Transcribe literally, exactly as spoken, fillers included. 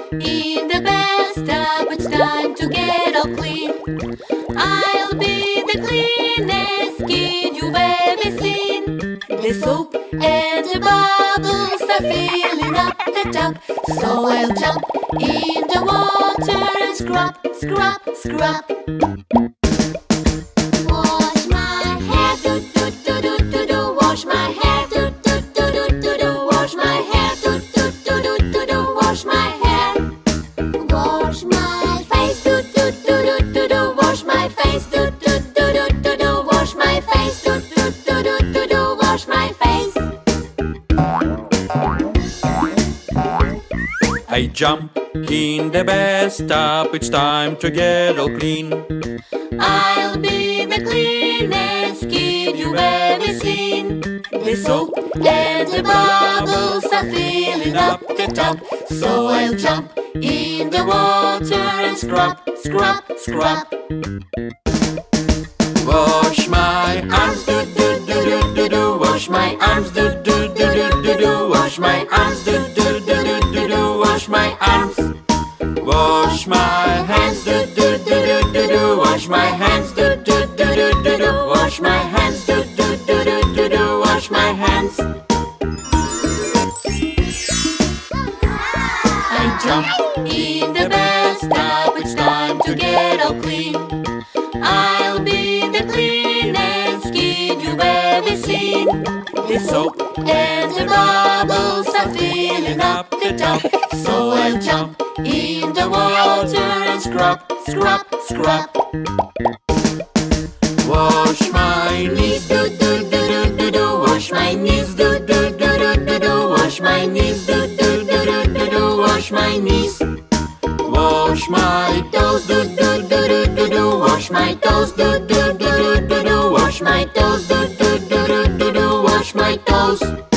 in the bathtub. It's time to get all clean. I'll be the cleanest kid you've ever seen. The soap and the bubbles are filling up the tub, so I'll jump in the water and scrub, scrub, scrub. Wash my hair, do do do do do do. Wash my hair, do do do do do do. Wash my hair, do do do do do do. Wash my hair. Wash my face, do do do do do do. Wash my face, do do do do do do. Wash my face, do do do do do do. Wash my face. I jump in the bathtub, it's time to get all clean. I'll be the cleanest kid you've ever seen. The soap and the bubbles are filling up the tub, so I'll jump in the water and scrub, scrub, scrub. Wash my arms, do do do do do do. Wash my arms, do do do do do do. Wash my arms, do do do do do do. Wash my arms. Wash my hands, do do do do do do. Wash my hands, do do do do do do. Wash my hands, do do do do do do. Wash my hands. I jump in the bathtub, it's time to get all clean. I'll be the cleanest kid you've ever seen. The soap and the bubbles are filling up the tub, so I'll jump in the water and scrub, scrub, scrub. Wash my knees, do do do do do do. Wash my knees, do do do do do do. Wash my knees, do do do do do do. Wash my knees. Wash my Toes, do do do do do do. Wash my toes, do do do do do do. Wash my toes, do do do do do do. Wash my toes.